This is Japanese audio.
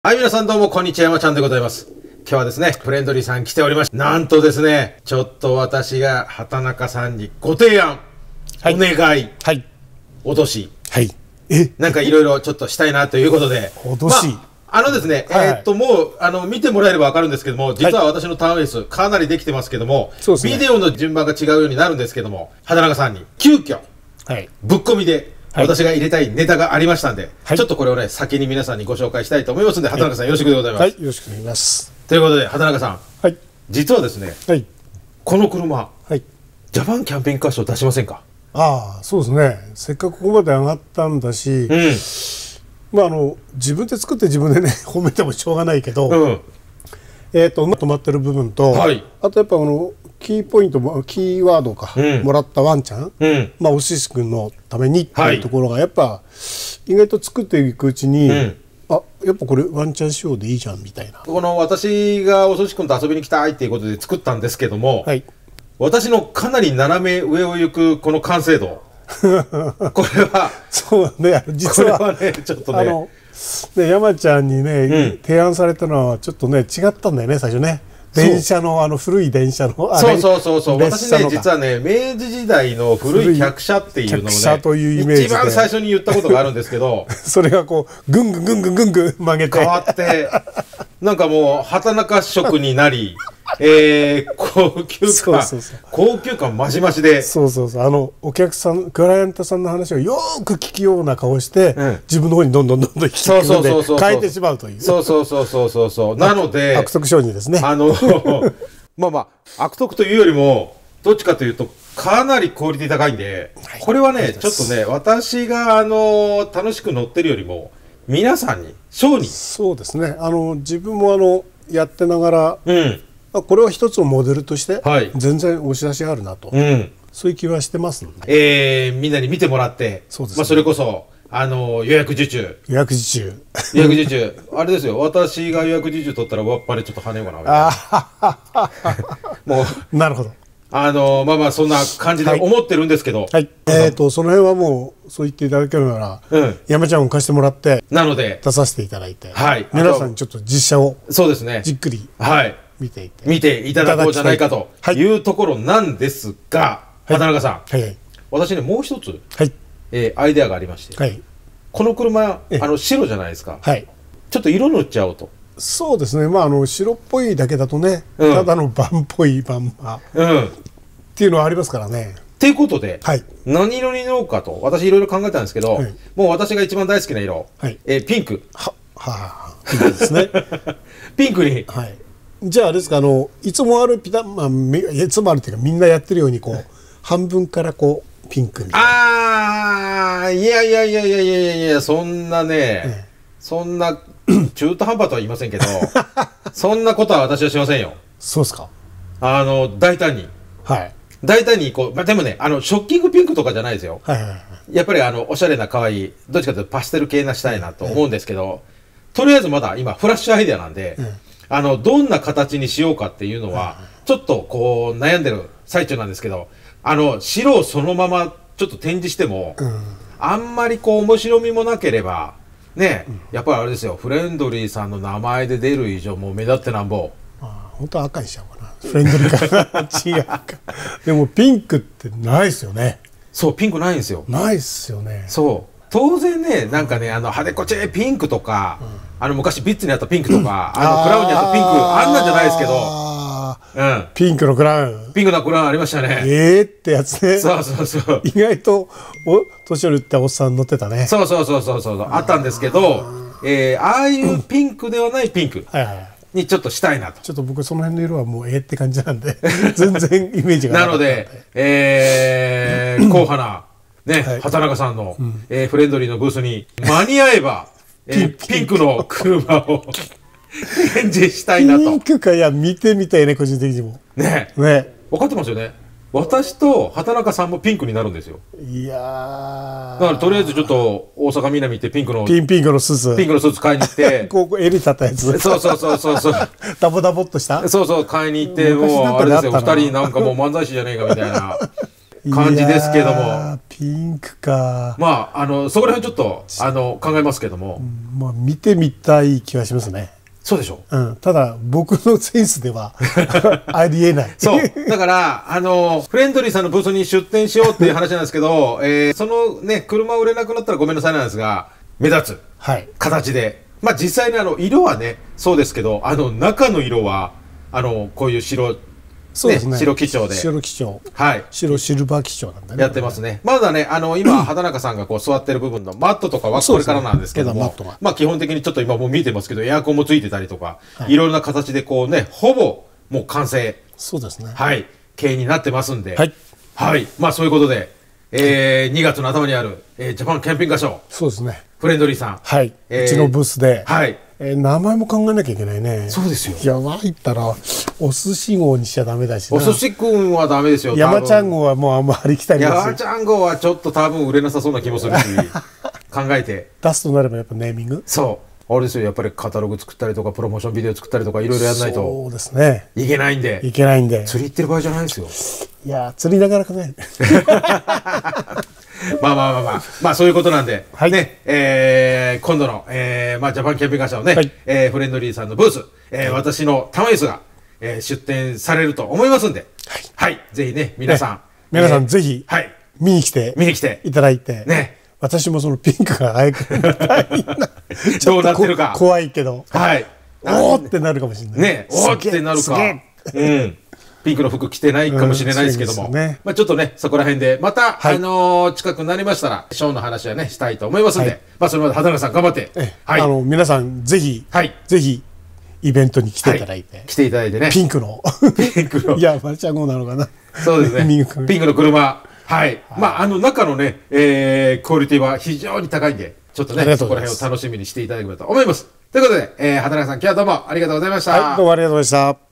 はい、皆さんどうも、こんにちは、山ちゃんでございます。今日はですね、フレンドリーさん来ておりまして、なんとですね、ちょっと私が畑中さんにご提案、お願い、脅し、なんかいろいろちょっとしたいなということで、 脅し、 ですね、もう、見てもらえればわかるんですけども、実は私のターンエース、かなりできてますけども、ビデオの順番が違うようになるんですけども、畑中さんに、急遽、ぶっ込みで、私が入れたいネタがありましたんで、ちょっとこれをね、先に皆さんにご紹介したいと思いますので、畑中さんよろしくでございます。 はい、よろしくお願いします。 ということで、畑中さん、実はですね、この車、ジャパンキャンピングカーショー出しませんか？ ああ、そうですね。せっかくここまで上がったんだし、自分で作って自分でね、褒めてもしょうがないけど、止まってる部分と、あとやっぱキーポイントもキーワードか、もらったワンちゃん、おしし君のためにっていうところがやっぱ意外と作っていくうちに、やっぱこれワンちゃん仕様でいいじゃんみたいな。 この私がおしし君と遊びに来たいっていうことで作ったんですけども、私のかなり斜め上を行くこの完成度これはそうね、実はこれはねちょっとね山ちゃんにね、提案されたのはちょっとね違ったんだよね、最初ね。電車の古い電車のそう私ね実はね明治時代の古い客車っていうのをね一番最初に言ったことがあるんですけどそれがこうぐんぐんぐんぐんぐんぐん曲げて変わってなんかもう畑中色になり高級感マシマシでお客さんクライアントさんの話をよーく聞くような顔して、自分の方にどんどん引き込んで変えてしまうというなので悪徳商人ですね。 悪徳というよりもどっちかというとかなりクオリティ高いんで、これはねちょっとね私が楽しく乗ってるよりも皆さんにショーにそうですね、自分もやってながら、これは一つのモデルとして全然押し出しあるなと、そういう気はしてますので、みんなに見てもらって、それこそ予約受注あれですよ、私が予約受注取ったらわっぱりちょっと跳ねようかなもうなるほど、 そんな感じで思ってるんですけど、 その辺はもうそう言っていただけるなら、山ちゃんを貸してもらってなので出させていただいて、皆さんにちょっと実写をじっくり見ていただこうじゃないかというところなんですが、畑中さん、私ねもう一つアイデアがありまして、この車白じゃないですか、ちょっと色塗っちゃおうと。 そうですね、白っぽいだけだとね、ただの晩っぽいまんまっていうのはありますからね。 ということで、何色に塗ろうかと私いろいろ考えたんですけど、もう私が一番大好きな色、ピンク。 ピンクですね。 ピンクに。 じゃああれですか、いつもあるいつもあるっていうかみんなやってるようにこう半分からこうピンクみたいな。 いやそんなね、そんな中途半端とは言いませんけどそんなことは私はしませんよ。 そうですか。 大胆にこう、でもねショッキングピンクとかじゃないですよ。やっぱりおしゃれな可愛いどっちかというとパステル系なしたいなと思うんですけど、とりあえずまだ今フラッシュアイデアなんで、どんな形にしようかっていうのはちょっとこう悩んでる最中なんですけど、白をそのままちょっと展示しても、あんまりこう面白みもなければね、やっぱりあれですよ、フレンドリーさんの名前で出る以上もう目立ってなんぼ。 本当は赤にしちゃおうかな、フレンドリーか違うかでもピンクってないですよね。 そうピンクないんですよ。 ないっすよね。 そう当然ね、なんかね派手こちピンクとか、昔ビッツにあったピンクとか、クラウンにあったピンクあんなんじゃないですけど、ピンクのクラウンありましたね。 ってやつね。そう意外と年寄りっておっさん乗ってたね。 そうあったんですけど、ああいうピンクではないピンクにちょっとしたいなと。 ちょっと僕その辺の色はもうって感じなんで全然イメージがなので硬派なね、畑中さんのフレンドリーのブースに間に合えばピンクの車を展示したいなと。 ピンクか、いや見てみたいね、個人的にもね。分かってますよね。私と畑中さんもピンクになるんですよ。 いやだからとりあえずちょっと大阪南行ってピンクのスーツ買いに行ってこう襟立ったやつ、 そうダボダボっとした、 買いに行って、もうあれですよ、2人なんかもう漫才師じゃねえかみたいな感じですけども。 ピンクか。 まあ、そこら辺ちょっと、考えますけども。 まあ、見てみたい気はしますね。 そうでしょう。ただ、僕のセンスではありえない。 そう。だから、フレンドリーさんのブースに出店しようっていう話なんですけど、そのね、車売れなくなったらごめんなさいなんですが、目立つ形で。まあ実際に色はね、そうですけど、中の色は、こういう白、 そうですね。 白基調で。 白基調。 はい。 白シルバー基調なんだね。 やってますね。まだね、今、畑中さんがこう座ってる部分のマットとかはこれからなんですけども、まあ基本的にちょっと今もう見てますけど、エアコンもついてたりとか、いろいろな形でこうね、ほぼもう完成。 そうですね。 はい。形になってますんで。 はい。 はい。まあそういうことで、2月の頭にある、ジャパンキャンピングカーショー。 そうですね。 フレンドリーさん。 はい。うちのブースで。 はい。 名前も考えなきゃいけないね。 そうですよ。 いや、入ったら、お寿司号にしちゃダメだしな。 お寿司くんはダメですよ。 山ちゃん号はもうあんまりきたりですよ。 山ちゃん号はちょっと多分売れなさそうな気もするし、考えて。 出すとなればやっぱネーミング？ そう。あれですよ、やっぱりカタログ作ったりとか、プロモーションビデオ作ったりとか、いろいろやらないと。 そうですね。 いけないんで。 いけないんで。 釣り行ってる場合じゃないですよ。 いや、釣りながら考える。 まあそういうことなんで、はい、ね、今度の、まあジャパンキャンピングカーショーのね、はい、フレンドリーさんのブース、私の玉椅子が、出展されると思いますんで、はい、ぜひね、皆さんぜひ、はい、見に来ていただいて、ね、私もそのピンクが早くどうなってるか怖いけど、 はい、 おーってなるかもしれない。 ね、おーってなるか。ピンクの服着てないかもしれないですけども、まあちょっとね、そこら辺で、また、近くになりましたら、ショーの話はね、したいと思いますんで、まあそれまで畑中さん頑張って、 皆さんぜひ、イベントに来ていただいて。 来ていただいてね。 ピンクの。いや、マルチャン号なのかな。 そうですね。ピンクの車。はい。まあ中のね、クオリティは非常に高いんで、ちょっとね、そこら辺を楽しみにしていただければと思います。ということで、畑中さん、今日はどうもありがとうございました。 はい、どうもありがとうございました。